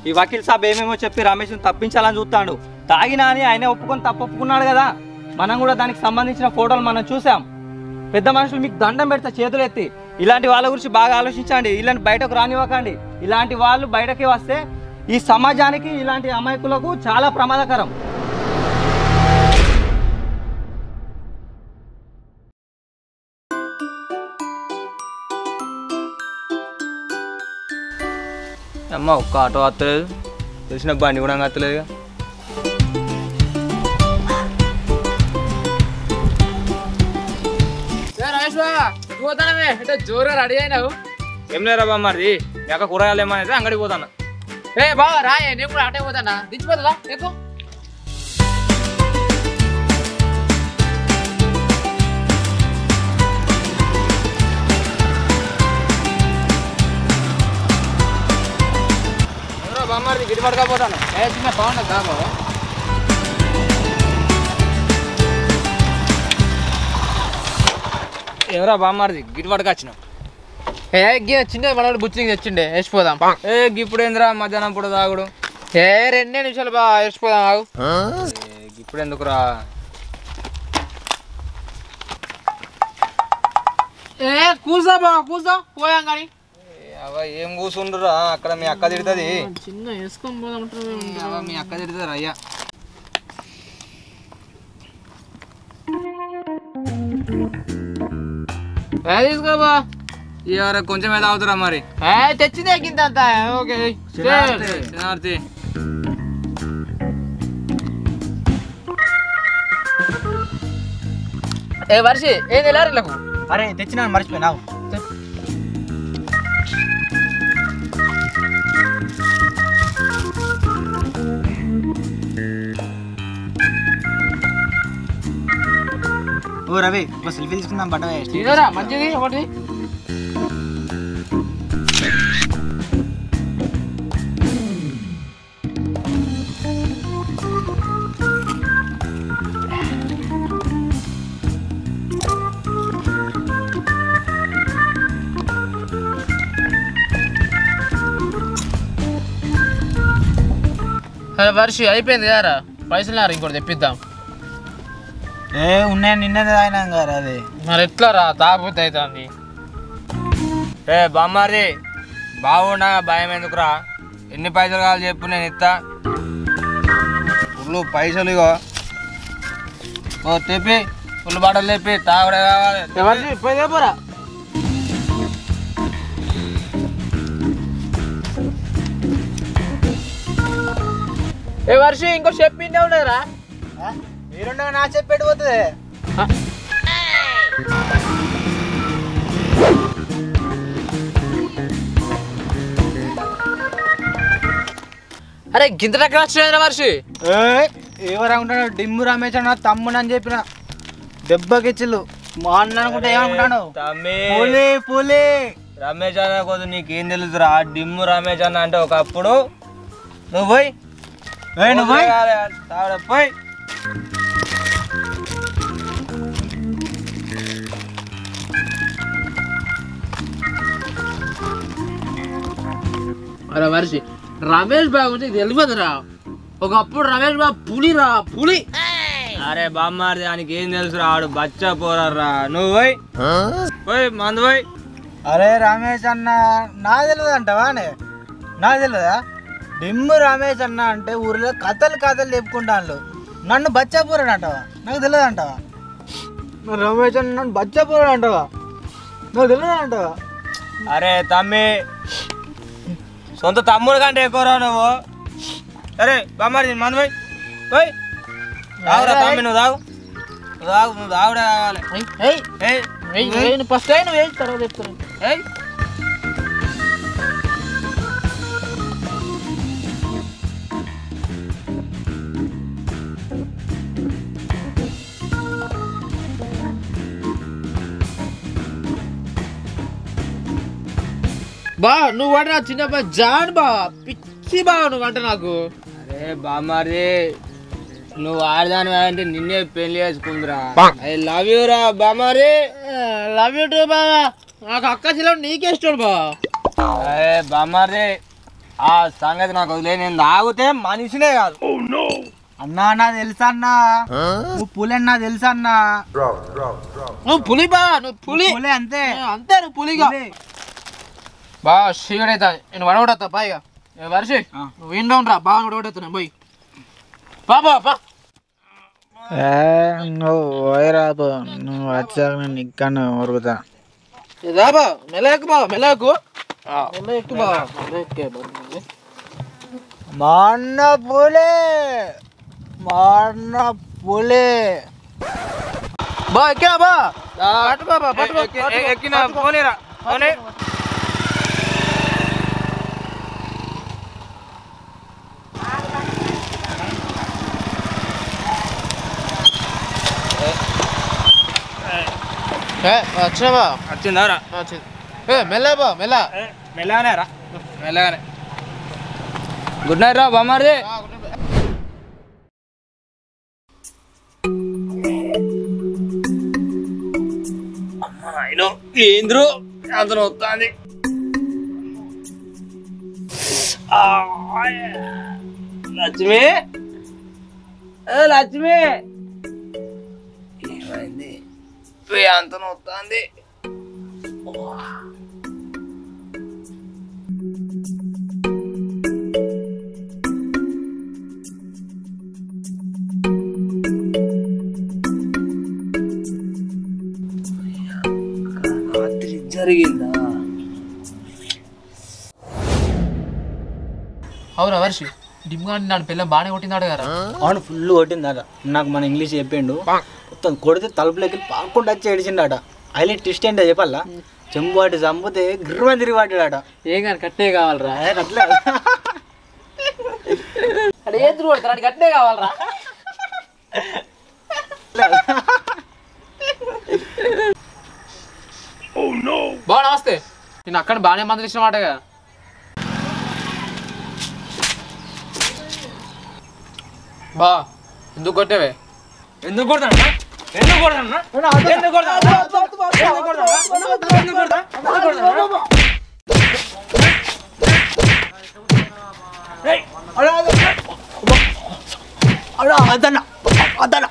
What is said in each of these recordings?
ఈ వకీల్ సాబ్ ఏమేమో చెప్పి రమేష్ని తప్పించాలని చూస్తాడు. తాగినా అని ఆయన ఒప్పుకున్నాడు కదా. మనం కూడా దానికి సంబంధించిన ఫోటోలు మనం చూసాం. పెద్ద మనుషులు మీకు దండం పెడతా చేతులు ఎత్తి. ఇలాంటి వాళ్ళ గురించి బాగా ఆలోచించండి. ఇలాంటి బయటకు రానివ్వకండి. ఇలాంటి వాళ్ళు బయటకి వస్తే ఈ సమాజానికి ఇలాంటి అమాయకులకు చాలా ప్రమాదకరం. అమ్మ ఒక్క ఆటో వస్తలేదు, తెలిసిన బండి కూడా వస్తలేదు. జోరుగా రెడీ అయినావు? ఏం లేరా బామ్మది, ఎక్క కూరగాయలు ఏమనేది అంగడికి పోతాను. ఏ బావ రాయే, నేను కూడా అటే పోతానా, దించిపోతుందా ఎక్కువ. బామ్మది గిట్టుబాటుగా పోతాను. ఏ చిన్న బాగుండదు కా బావ. ఎవరా బామ్మది గిట్టుబాటుగా వచ్చినావు? చిన్న మనోడు బుచ్చిని తెచ్చిండే, వేసిపోదాం. ఇప్పుడు ఏందిరా మధ్యాహ్నం పూట తాగుడు? 2 నిమిషాలు బా, వేసిపోదాం ఆగు. ఇప్పుడు ఎందుకురా? కూర్చో బా, కూర్చో పోయాం కానీ. ఏం కూర్చుండ్రురా అక్కడ? మీ అక్క తిడుతుంది. చిన్న వేసుకొని పోదాం. మీ అక్క తిడుతుంది అయ్యా. తీసుకోబా. ఇవర కొంచెం ఏదో అవుతురా మరి. తెచ్చిందే గింత అంతా. ఓకే ఏ వర్షి ఏది వెళ్ళారు? అరే తెచ్చినా మర్చిపోయినావు. ఓ రవి ఒక సెల్ఫీ తీసుకుందాం. బట్ట మంచిది ఒకటి. వర్షి అయిపోయింది కదా, పైసలు ఇంకోటి తెప్పిద్దాం. ఉన్నాయి నిన్ననే తాగినాం కదా. అది మరి ఎట్లా రా, తాగపోతే అవుతుంది. బామ్మారి బాగున్నా భయం ఎందుకురా? ఎన్ని పైసలు కావాలి చెప్పు, నేను ఇస్తా. ఫుల్ పైసలు ఇగో. తెప్పి ఫుల్ బాటలు తెప్పి, తాగుడే కావాలి. పోరా. ఏ వర్షి ఇంకో చెప్పిండే ఉండదురా? మీరుండగా నా చెప్పి పెట్టిపోతుంది. అరే గింత టక్కన వచ్చిన వర్షి. ఎవరు అనుకుంటాడు? డిమ్ము రమేష్ అన్న తమ్ముడు అని చెప్పిన దెబ్బకిచ్చిల్లు. మా అన్న అనుకుంటే ఏమనుకుంటాను? పులి రమేష్ అన్న కోసం నీకేం తెలుసురా? డిమ్ము రమేష్ అన్న అంటే ఒకప్పుడు నువ్వు పోయి పోయి. అరే వర్షి రమేష్ బాబు గురించి తెలియదురా. ఒకప్పుడు రమేష్ బాబు పులిరా, పులి. అరే బామ్మారి దానికి ఏం తెలుసు రాడు, బచ్చా పోరా. నువ్వు పోయి పోయి మందు పోయి. అరే రమేష్ అన్న నాకు తెలియదు అంటావా? నాకు తెలియదా? డిమ్ము రమేష్ అన్న అంటే ఊరిలో కథలు చెప్పుకుంటాను. నన్ను బచ్చా పోరాడు అంటావా? నాకు తెలియదు అంటావా? రమేష్ అన్న నన్ను బచ్చా పోరాడు అంటావా? నాకు తెలియదు అంటావా? అరే తమ్మి, సొంత తమ్ముడు కంటే ఎక్కువరా నువ్వు. అరే బామ్మారి మందు పోయి పోయి తాగురా తమ్మి. నువ్వు నువ్వు తాగుడే కావాలి. ఫస్ట్ నువ్వు వేసి తర్వాత చెప్తాను. బా నువ్వు అంటే చిన్న జాన్ బా, పిచ్చి బా నువ్వు అంటే నాకు. అరే బామ్మారి నువ్వు ఆడదాని అంటే నిన్నే పెళ్లి చేసుకుందిరా. ఐ లవ్ యూ రా బామ్మారి. లవ్ యూ టూ బావా. నాకు అక్క చెల్లెలు నీకే ఇష్టం బా. అరే బామ్మారి ఆ సంగతి నాకు వదిలే, నేను తాగితే మనిషినే కాదు. అన్నా నా తెలుసా అన్నా, నువ్వు పులి అన్నా తెలుసా అన్నా. నువ్వు పులి బా, నువ్వు పులి అంతే అంతే, నువ్వు పులిగా బా. షీడైతా నేను వడగొడతా బాయిగా. వర్షి నువ్వు ఇంట్లో ఉండరా, బాగా వడగొడతా పోయి బాబా. నువ్వు పోయిరాబు, నువ్వు వచ్చాక నేను ఇక్కడ ఉరుకుతా. రాబా మెలకు బా, మెలకు ఎక్కు బా, మెలక్కే బా. మొన్న పులి బా ఎక్కా బా, పట్టు బాబా, ఎక్కిన పోనీరా పోనీ. వచ్చినావా? వచ్చిందారా? వచ్చింది. మెల్ల బా, మెల్లగానే రా, మెల్లగానే. గుడ్ నైట్ రా బామ్మారిది. ఏంద్రు అంత వస్తుంది. లక్ష్మి, లక్ష్మి ఏమైంది? అంత వస్తుంది. రాత్రి జరిగిందా? అవునా వర్షి, డిమ్గా నాడు పిల్ల బాగానే కొట్టిందాడు కదా? అవును, ఫుల్ కొట్టిందాట. నాకు మన ఇంగ్లీష్ చెప్పిండు. మొత్తం కొడితే తలుపులోకి పాకుండా వచ్చి ఏడిచిండట. హైలైట్ ట్విస్ట్ ఏంటో చెప్పాలా, చెంబు వాటి చంపితే గిర్రమని తిరిగి పడ్డాడట. ఏం కానీ కట్టే కావాలరా? అట్లా అక్కడ ఏం తిరిగి పడతారు, అది కట్టే కావాలరా? బా నమస్తే, నేను అక్కడ బాగానే మందులు ఇచ్చిన మాట కదా. బా ఎందుకు కొట్టేవే? ఎందుకు కొడతాను? ఎందుకు కొడతాను? ఎందుకు అదన్న అదన్న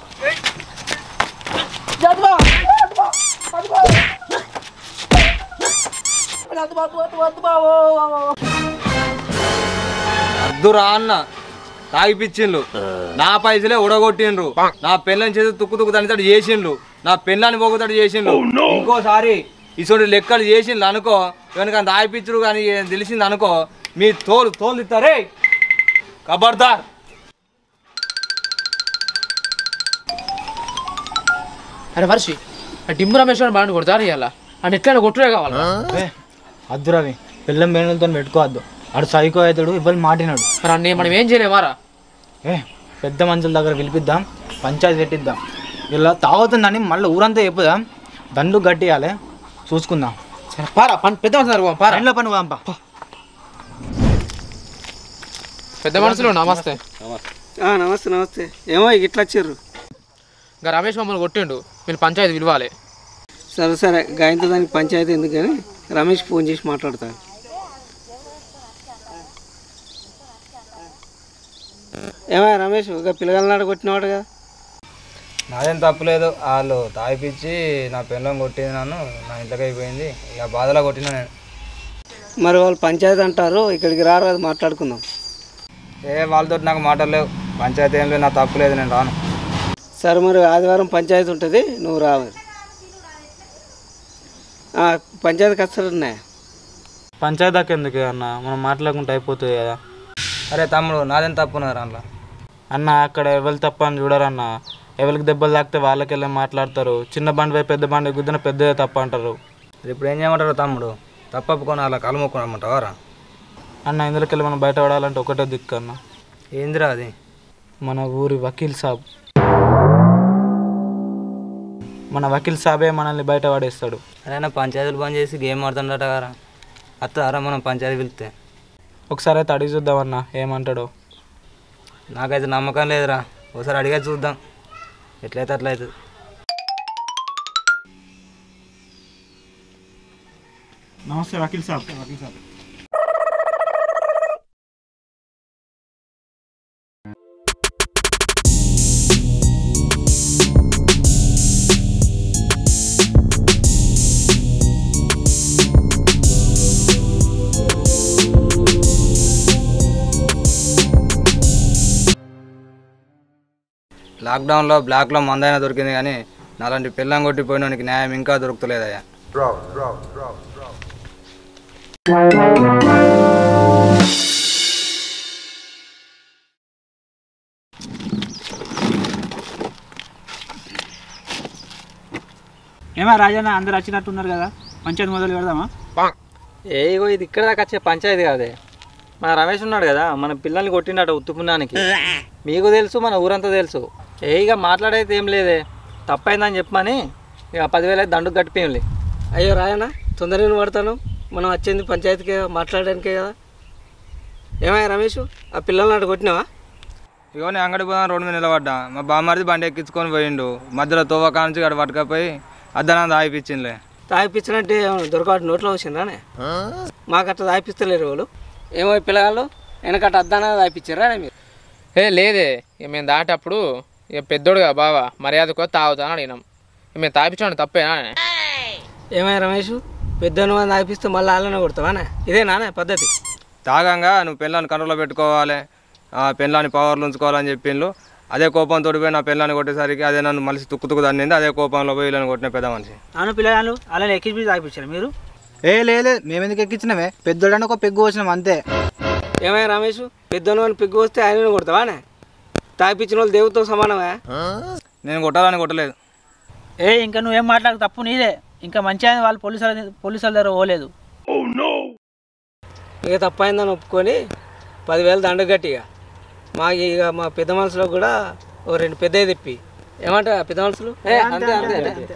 అద్దురా అన్న తాగిపిచ్చిండ్రు, నా పైసలే ఉడగొట్టిండ్రు, నా పెళ్ళని చేసి తుక్కు దానితోటి చేసిండ్రు, నా పెళ్ళని పోగుతాడు చేసిండ్రు. ఇంకోసారి ఇటువంటి లెక్కలు చేసిండ్రు అనుకో, ఎవరికైనా తాగిపిచ్చురు కానీ తెలిసింది అనుకో, మీ తోలు తిత్తారే. ఖబర్దార్. అరే వర్షి, టిమ్ము రమేష్ బాగా కొడతారు ఇవాళ, అని ఎట్లా కొట్టుడే కావాలి. అద్దు రవి, పిల్లం బేణులతో పెట్టుకోవద్దు, అడు సైకో అవుతాడు, ఇవ్వాలి మాటినాడు. మరి అన్నీ మనం ఏం చేయలేమారా? పెద్ద మనుషుల దగ్గర పిలిపిద్దాం, పంచాయతీ పెట్టిద్దాం. ఇలా తాగుతుందని మళ్ళీ ఊరంతా చెప్పుదాం, దండు గట్టియాలి, చూసుకుందాం. సరే పారా, పెద్ద మనుషులు పారా, ఇంట్లో పని పంప. పెద్ద మనుషులు నమస్తే. నమస్తే నమస్తే. ఏమో ఇట్లా వచ్చారు? ఇంకా రమేష్ మమ్మల్ని కొట్టిండు, వీళ్ళు పంచాయతీ పిలవాలి. సరే సరే, గాయంతో దానికి పంచాయతీ ఎందుకు కానీ రమేష్ ఫోన్ చేసి మాట్లాడతాడు. ఏమో రమేష్, ఒక పిల్లగాళ్ళనాడు కొట్టినవాడు కదా? నాదేం తప్పులేదు, వాళ్ళు తాగిపిచ్చి నా పిల్లం కొట్టింది, నన్ను నా ఇంట్లోకి అయిపోయింది, ఇక బాధలో కొట్టినా నేను. మరి వాళ్ళు పంచాయతీ అంటారు, ఇక్కడికి రారు, అది మాట్లాడుకుందాం. వాళ్ళతో నాకు మాటలు లేవు, పంచాయతీ ఏం లేదు, నా తప్పులేదు, నేను రాను. సరే మరి ఆదివారం పంచాయతీ ఉంటుంది, నువ్వు రా. మరి పంచాయతీ కష్టాలు ఉన్నాయా? పంచాయతీ దాకా ఎందుకు అన్న, మనం మాట్లాడుకుంటే అయిపోతుంది కదా. అరే తమ్ముడు, నాదేం తప్పున్నారు అందులో అన్న. అక్కడ ఎవరు తప్ప అని చూడరన్న, ఎవరికి దెబ్బలు తాకితే వాళ్ళకెళ్ళి మాట్లాడతారు. చిన్న బండి పెద్ద బండి గుద్దిన పెద్దదే తప్ప అంటారు. ఇప్పుడు ఏం చేయమంటారు తమ్ముడు? తప్పకొని అలా కళ్ళు మొక్కునమ్మంటావారా అన్న? ఇందులోకెళ్ళి మనం బయట పడాలంటే ఒకటే దిక్కు అన్న. ఏందిరా అది? మన ఊరి వకీల్ సాబ్. మన వకీల్ సాబే మనల్ని బయట పడేస్తాడు. అరే పంచాయతీలు బంద్ చేసి గేమ్ ఆడుతుండట కదా, అత్తారా మనం పంచాయతీ పిలిస్తే? ఒకసారి అయితే అడిగి చూద్దామన్నా, ఏమంటాడో. నాకైతే నమ్మకం లేదురా, ఒకసారి అడిగే చూద్దాం, ఎట్లయితే అట్లయితుంది. నమస్తే వకీల్ సాబ్. లాక్డౌన్లో బ్లాక్లో మందైనా దొరికింది కానీ నాలాంటి పిల్లం కొట్టిపోయినోనికి న్యాయం ఇంకా దొరుకుతలేదయ్యా. ఏమా రాజన్న అందరు వచ్చినట్టున్నారు కదా, పంచాయతీ మొదలు పెడదామా? ఏగో ఇది ఇక్కడ దాకా వచ్చే పంచాయతీ కాదే. మన రమేష్ ఉన్నాడు కదా, మన పిల్లల్ని కొట్టిండట ఉత్తుపున్నానికి. మీకు తెలుసు, మన ఊరంతా తెలుసు. ఇక మాట్లాడైతే ఏం లేదే, తప్పైందని చెప్పమని ఇక 10,000 దండుకు కట్టిపోయింది. అయ్యో రాయన్న, తొందరగా పడతాను. మనం వచ్చింది పంచాయతీకి మాట్లాడడానికే కదా. ఏమయ్యా రమేష్, ఆ పిల్లల్ని అటు కొట్టినావా? ఇగో నేను అంగడి పోదాం రోడ్డు మీద నిలబడ్డా. మా బామ్మడిది బండి ఎక్కించుకొని పోయిండు. మధ్యలో తోవకా నుంచి అక్కడ పట్టుకపోయి అద్దనా తాగిపించిందిలే. తాగిపించినట్టే దొరకటి నోట్లో వచ్చిందానే. మాకు అట్లా తాగిపిస్తలేరు వాళ్ళు. ఏమో పిల్లగాళ్ళు వెనకట్ట అద్దానా తాగిపించారా మీరు? లేదే, ఇక మేము దాటప్పుడు ఇక పెద్దోడుగా బావా మర్యాదకు తాగుతాను అడిగినాం. మేము తాగిపించండి తప్పేనా? ఏమయ్య రమేష్, పెద్దను మంది తాగిపిస్తే మళ్ళీ వాళ్ళనే కొడతావానే? ఇదే నానే పద్ధతి? తాగంగా నువ్వు పెళ్ళాన్ని కంట్రోల్లో పెట్టుకోవాలి, పెళ్ళాన్ని పవర్లు ఉంచుకోవాలని చెప్పిండ్రు. అదే కోపంతో పోయి నా పెళ్ళాన్ని కొట్టేసరికి అదే నన్ను మనిషి తుక్కు తన్నింది. అదే కోపంలో పోయి వీళ్ళని కొట్టిన పెద్ద మనిషి. అవును పిల్లగాళ్ళు అలా ఎక్కించి తాగిపించారు మీరు? లేదు మేము ఎందుకు ఎక్కించినవే, పెద్దోడని ఒక పెగ్గు వచ్చినాం అంతే. ఏమయ్య రమేష్, పెద్దను అని పెగ్గు వస్తే ఆయన కొడతావానే? తాగిపించిన వాళ్ళు దేవుడితో సమానమే. నేను కొట్టాలని కొట్టలేదు. ఇంకా నువ్వేం మాట్లాడు, తప్పు నీదే. ఇంకా మంచిగా వాళ్ళు పోలీసుల దగ్గర పోలేదు. ఇక తప్పైందని ఒప్పుకొని 10,000 దండ గట్టిగా మాకు ఇక మా పెద్ద మనుషులకు కూడా ఓ 2 పెద్దవి తెప్పి. ఏమంటారు పెద్ద మనుషులు? అంతే అంతే అంతే.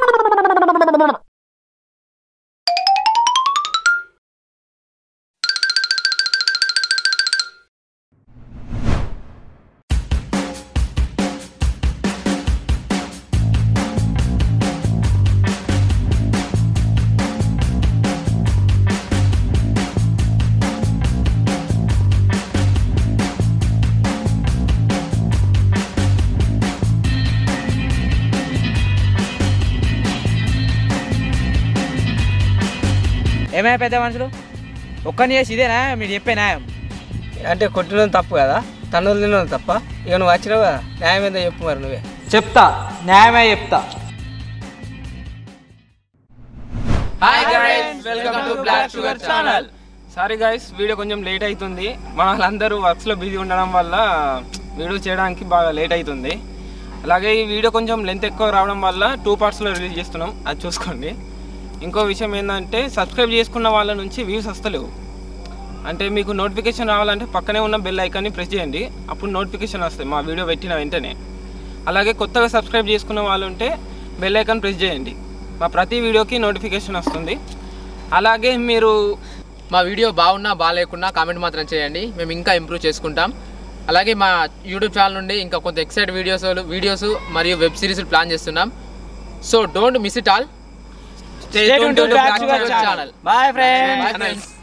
ఏమైనా పెద్ద మనుషులు ఒక్కని చేసి ఇదేనా మీరు చెప్పే న్యాయం? అంటే కొట్టినది తప్పు కదా, తన్నులు తిన్నది తప్ప. ఇక నువ్వు వచ్చినావు కదా, న్యాయం ఏందో చెప్పు మరి. నువ్వే చెప్తా, న్యాయమే చెప్తా. Hi guys, welcome to black sugar channel. Sorry guys, video కొంచెం లేట్ అవుతుంది. మన వాళ్ళందరూ వర్క్స్లో బిజీ ఉండడం వల్ల వీడియో చేయడానికి బాగా లేట్ అవుతుంది. అలాగే ఈ వీడియో కొంచెం లెంత్ ఎక్కువ రావడం వల్ల 2 పార్ట్స్లో రిలీజ్ చేస్తున్నాం, అది చూసుకోండి. ఇంకో విషయం ఏంటంటే సబ్స్క్రైబ్ చేసుకున్న వాళ్ళ నుంచి వ్యూస్ వస్తలేవు. అంటే మీకు నోటిఫికేషన్ రావాలంటే పక్కనే ఉన్న బెల్ ఐకాన్ని ప్రెస్ చేయండి, అప్పుడు నోటిఫికేషన్ వస్తాయి మా వీడియో పెట్టిన వెంటనే. అలాగే కొత్తగా సబ్స్క్రైబ్ చేసుకున్న వాళ్ళు ఉంటే బెల్ ఐకాన్ ప్రెస్ చేయండి, మా ప్రతి వీడియోకి నోటిఫికేషన్ వస్తుంది. అలాగే మీరు మా వీడియో బాగున్నా బాగాలేకున్నా కామెంట్ మాత్రం చేయండి, మేము ఇంకా ఇంప్రూవ్ చేసుకుంటాం. అలాగే మా యూట్యూబ్ ఛానల్ నుండి ఇంకా కొంత ఎక్సైట్ వీడియోస్ మరియు వెబ్ సిరీస్ ప్లాన్ చేస్తున్నాం. So don't miss it all. Stay tuned to Black Sugar Channel. Bye friends.